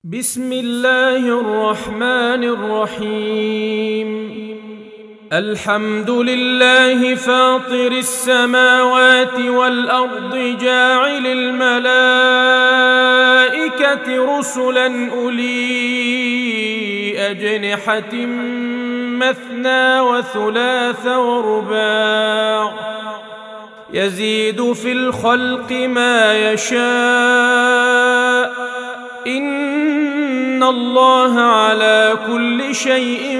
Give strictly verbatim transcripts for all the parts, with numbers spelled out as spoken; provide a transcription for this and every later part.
بسم الله الرحمن الرحيم. الحمد لله فاطر السماوات والأرض جاعل الملائكة رسلا أولي أجنحة مثنى وثلاث ورباع يزيد في الخلق ما يشاء إن الله على كل شيء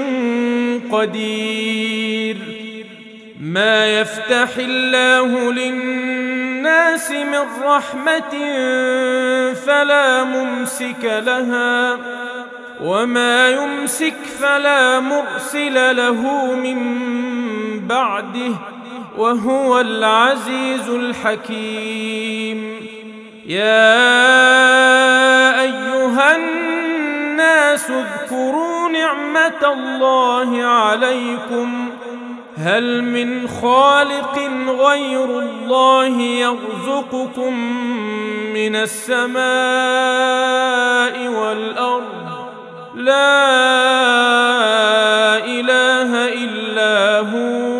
قدير. ما يفتح الله للناس من رحمة فلا ممسك لها وما يمسك فلا مرسل له من بعده وهو العزيز الحكيم. يا أيها الناس اذكروا نعمة الله عليكم هل من خالق غير الله يرزقكم من السماء والأرض لا إله إلا هو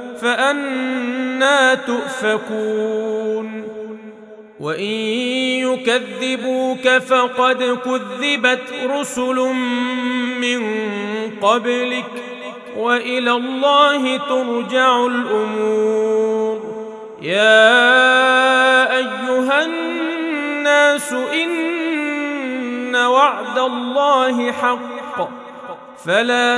فأنى تؤفكون. وإن يكذبوك فقد كذبت رسل من قبلك وإلى الله ترجع الأمور. يا أيها الناس إن وعد الله حق فلا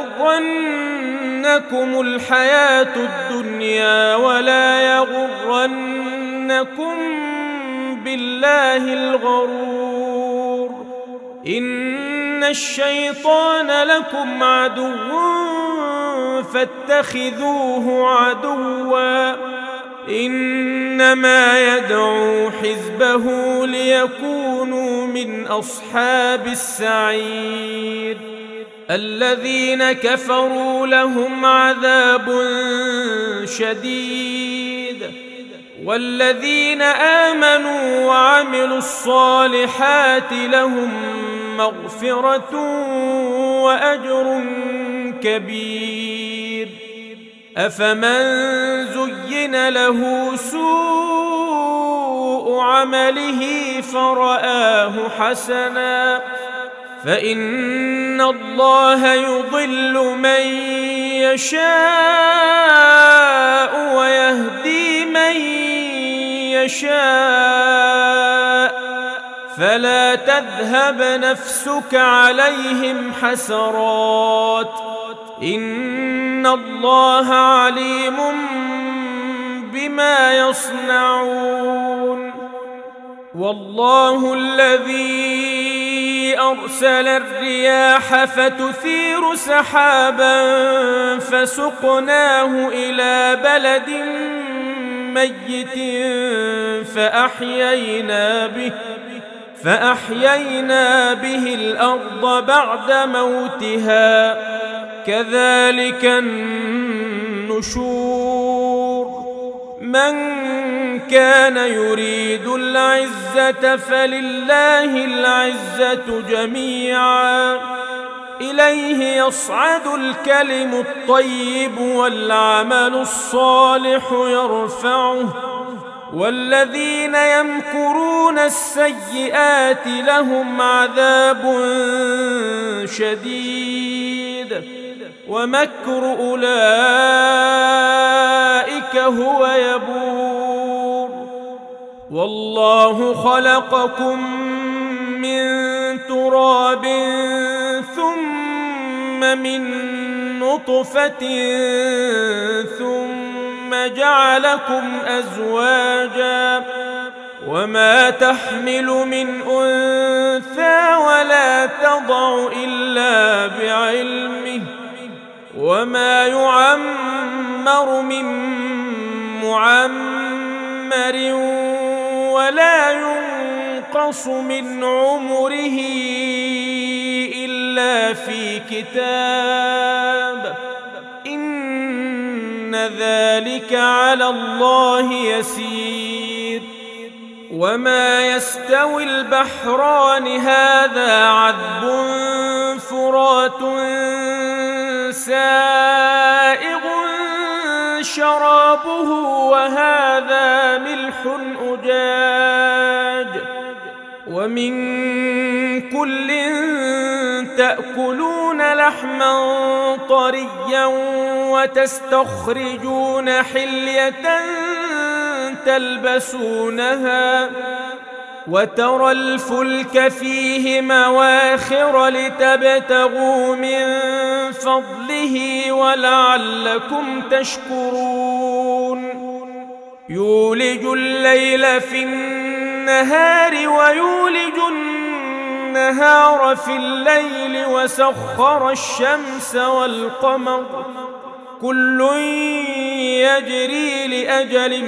تغرنكم الحياة الدنيا ولا يغرنكم بالله الغرور. إن الشيطان لكم عدو فاتخذوه عدوا إنما يدعو حزبه ليكونوا من أصحاب السعير. الذين كفروا لهم عذاب شديد والذين آمنوا وعملوا الصالحات لهم مغفرة وأجر كبير. أفمن زين له سوء عمله فرآه حسنا فإن الله يضل من يشاء ويهدي من يشاء فلا تذهب نفسك عليهم حسرات إن الله عليم بما يصنعون. والله الذي أرسل الرياح فتثير سحابا فسقناه إلى بلد ميت فأحيينا به فأحيينا به الأرض بعد موتها كذلك النشور. من كان يريد العزة فلله العزة جميعا إليه يصعد الكلم الطيب والعمل الصالح يرفعه والذين يمكرون السيئات لهم عذاب شديد ومكر أولئك هو يبور. والله خلقكم من تراب ثم من نطفة ثم جعلكم أزواجا وما تحمل من أنثى ولا تضع إلا بعلمه وما يعمر من معمر ولا ينقص من عمره إلا في كتاب إن ذلك على الله يسير. وما يستوي البحران هذا عذب فرات سائغ شرابه وهذا ملح أجاج ومن كل تأكلون لحما طريا وتستخرجون حلية تلبسونها وترى الفلك فيه مواخر لتبتغوا من فضله ولعلكم تشكرون يولج الليل في النهار ويولج النهار في الليل وسخر الشمس والقمر كل يجري لأجل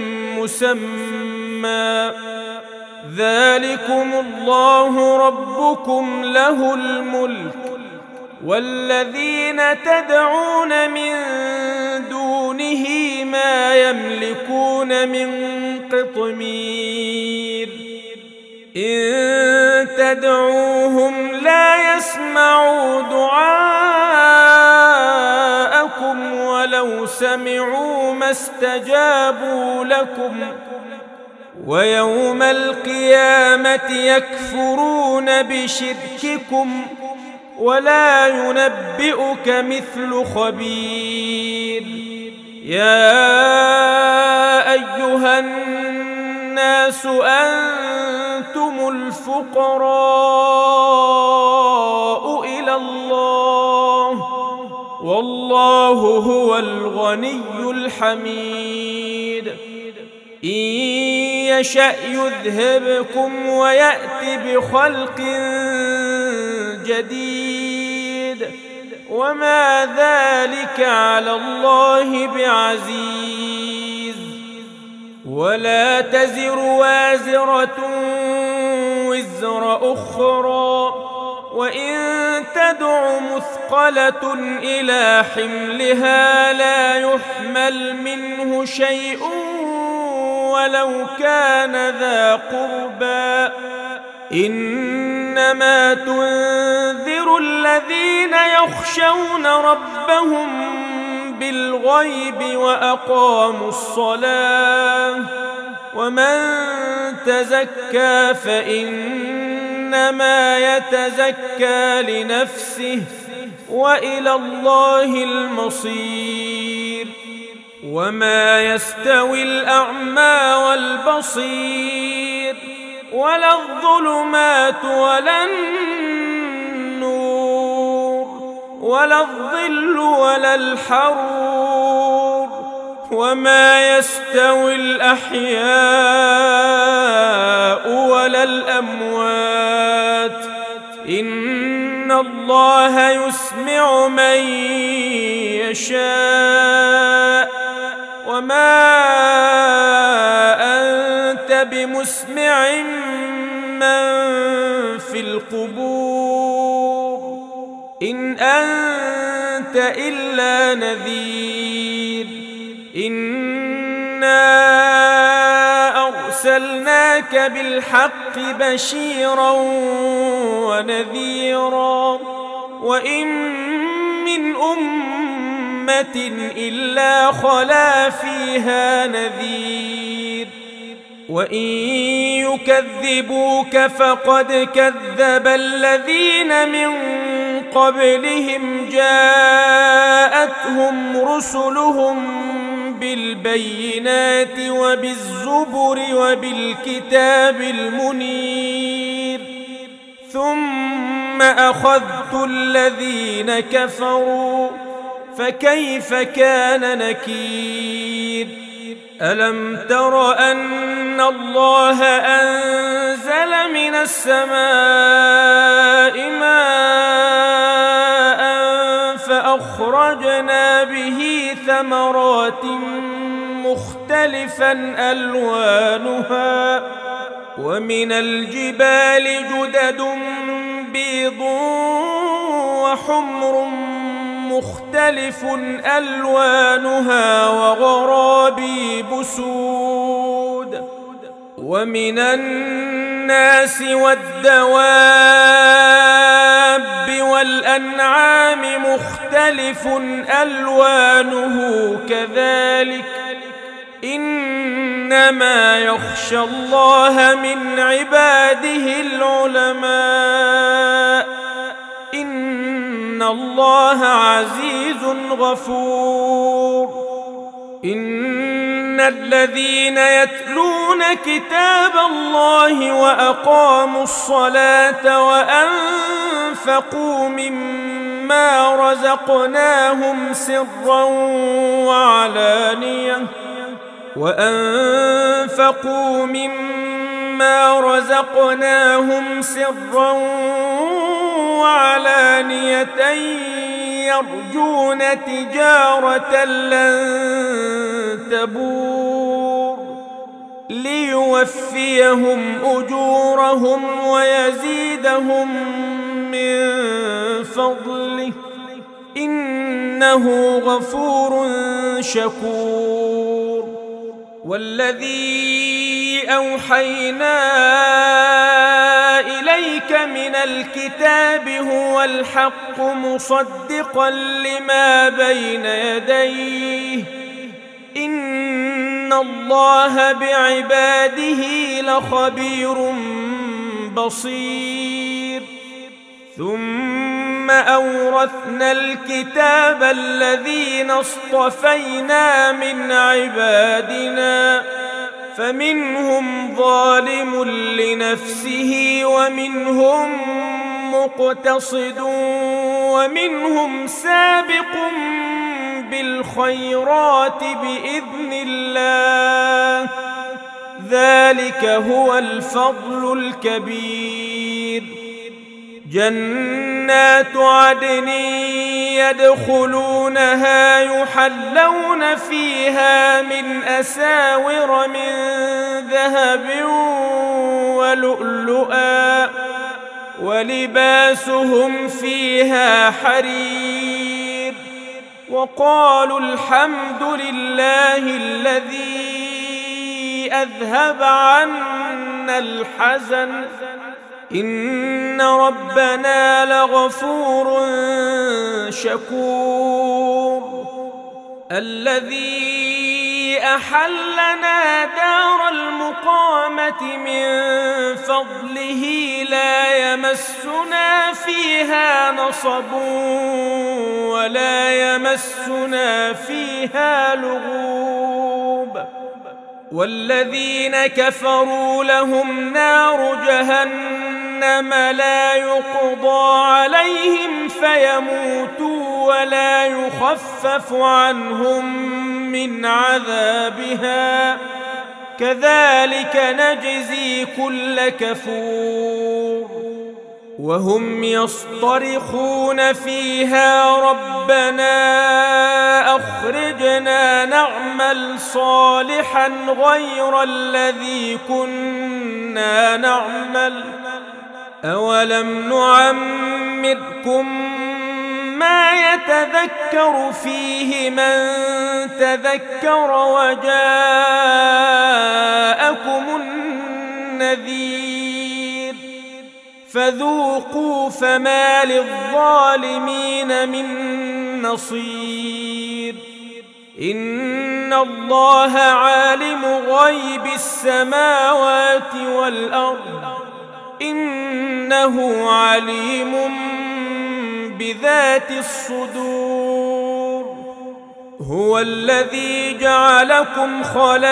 مسمى ذلكم الله ربكم له الملك والذين تدعون من دونه ما يملكون من قطمير إن تدعوهم لا يسمعوا دعاءكم ولو سمعوا ما استجابوا لكم ويوم القيامة يكفرون بشرككم ولا ينبئك مثل خبير يا أيها الناس أنتم الفقراء إلى الله والله هو الغني الحميد إن يشأ يذهبكم ويأت بخلق جديد وما ذلك على الله بعزيز ولا تزر وازرة وزر أخرى وإن تدع مثقلة إلى حملها لا يحمل منه شيء ولو كان ذا قربى إنما تنذر الذين يخشون ربهم بالغيب وأقاموا الصلاة ومن تزكى فإنما يتزكى لنفسه وإلى الله المصير وما يستوي الأعمى والبصير ولا الظلمات ولا النور ولا الظل ولا الحرور وما يستوي الأحياء ولا الأموات إن الله يسمع من يشاء وما أنت بمسمع من في القبور إن أنت إلا نذير إنا أرسلناك بالحق بشيرا ونذيرا وإن من أمة إلا خلا فيها نذير وإن يكذبوك فقد كذب الذين من قبلهم جاءتهم رسلهم بالبينات وبالزبر وبالكتاب المنير ثم أخذت الذين كفروا فكيف كان نكير ألم تر أن الله أنزل من السماء ماء فأخرجنا به ثمرات مختلفا ألوانها ومن الجبال جدد بيض وحمر مختلف ألوانها وغرابيب سود ومن الناس والدواب والأنعام مختلف ألوانه كذلك إنما يخشى الله من عباده العلماء إن الله عزيز غفور. إن الذين يتلون كتاب الله وأقاموا الصلاة وأنفقوا مما رزقناهم سرا وعلانية وأنفقوا مما رزقناهم سرا وعلانية يرجون تجارة لن تبور ليوفيهم أجورهم ويزيدهم من فضله إنه غفور شكور. والذي أوحينا إليك من الكتاب هو الحق مصدقا لما بين يديه إن الله بعباده لخبير بصير. ثم أورثنا الكتاب الذين اصطفينا من عبادنا فمنهم ظالم لنفسه ومنهم مقتصد ومنهم سابق بالخيرات بإذن الله ذلك هو الفضل الكبير. جنات عدن يدخلونها يحلون فيها من أساور من ذهب ولؤلؤا ولباسهم فيها حرير وقالوا الحمد لله الذي أذهب عنا الحزن إن ربنا لغفور شكور. الذي أحلنا دار المقامة من فضله لا يمسنا فيها نصب ولا يمسنا فيها لغوب. والذين كفروا لهم نار جهنم لا يقضى عليهم فيموتوا ولا يخفف عنهم من عذابها كذلك نجزي كل كفور. وهم يصطرخون فيها ربنا أخرجنا نعمل صالحا غير الذي كنا نعمل أولم نعمركم ما يتذكر فيه من تذكر وجاءكم النذير فذوقوا فما للظالمين من نصير. إن الله عالم غيب السماوات والأرض إنه عليم بذات الصدور. هو الذي جعلكم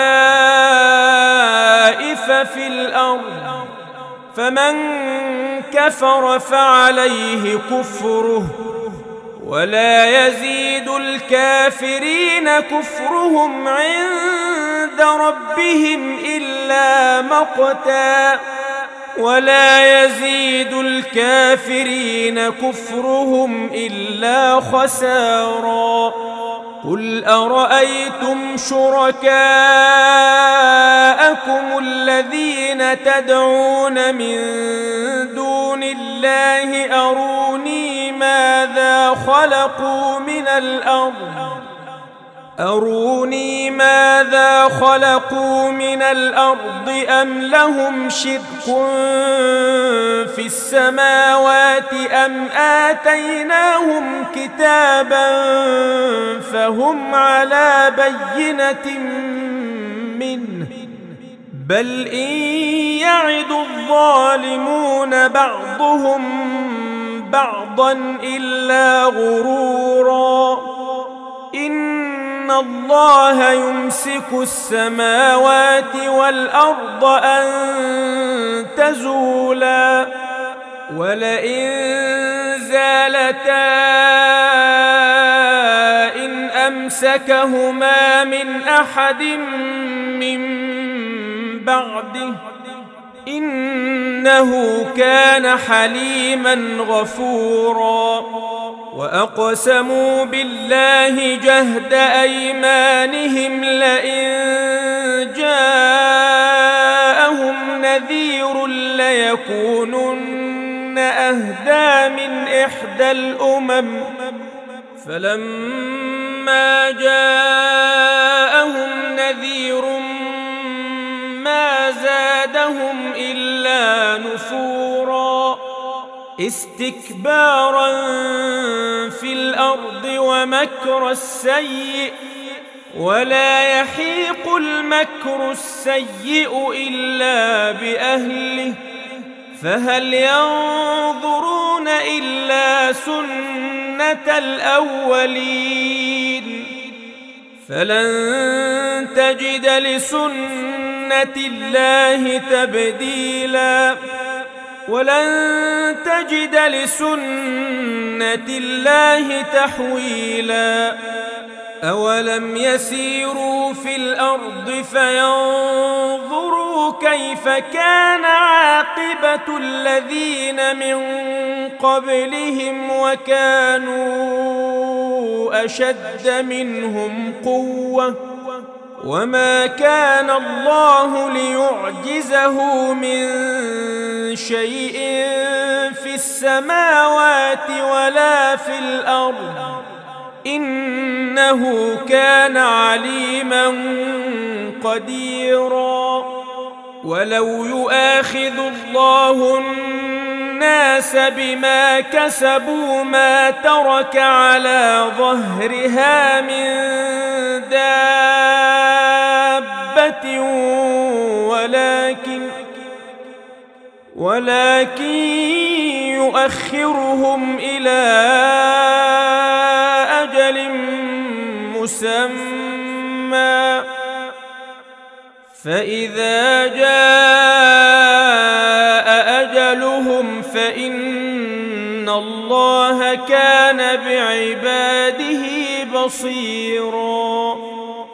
خلائف في الأرض فمن كفر فعليه كفره ولا يزيد الكافرين كفرهم عند ربهم إلا مقتا ولا يزيد الكافرين كفرهم إلا خسارا. قل أرأيتم شركاءكم الذين تدعون من دون الله أروني ماذا خلقوا من الأرض أروني ماذا خلقوا من الأرض أم لهم شرك في السماوات أم آتيناهم كتابا فهم على بينة منه بل إن يعد الظالمون بعضهم بعضا إلا غرورا إن الله يمسك السماوات والأرض أن تزولا ولئن زالتا إن أمسكهما من أحد من بعده إنه كان حليما غفورا وأقسموا بالله جهد أيمانهم لئن جاءهم نذير ليكونن أهدى من إحدى الأمم فلما جاءهم نذير ما زادهم إلا نفورا استكبارا في الأرض ومكر السيء ولا يحيق المكر السيء إلا بأهله فهل ينظرون إلا سنة الأولين فلن تجد لسنة الله تبديلا ولن تجد لسنة الله تحويلا أولم يسيروا في الأرض فينظروا كيف كان عاقبة الذين من قبلهم وكانوا أشد منهم قوة وما كان الله ليعجزه من شيء في السماوات ولا في الأرض إنه كان عليما قديرا ولو يؤاخذ الله الناس بما كسبوا ما ترك على ظهرها من دابة ولكن ولكن يؤخرهم إلى أجل مسمى فإذا جاء أجلهم فإن الله كان بعباده بصيرا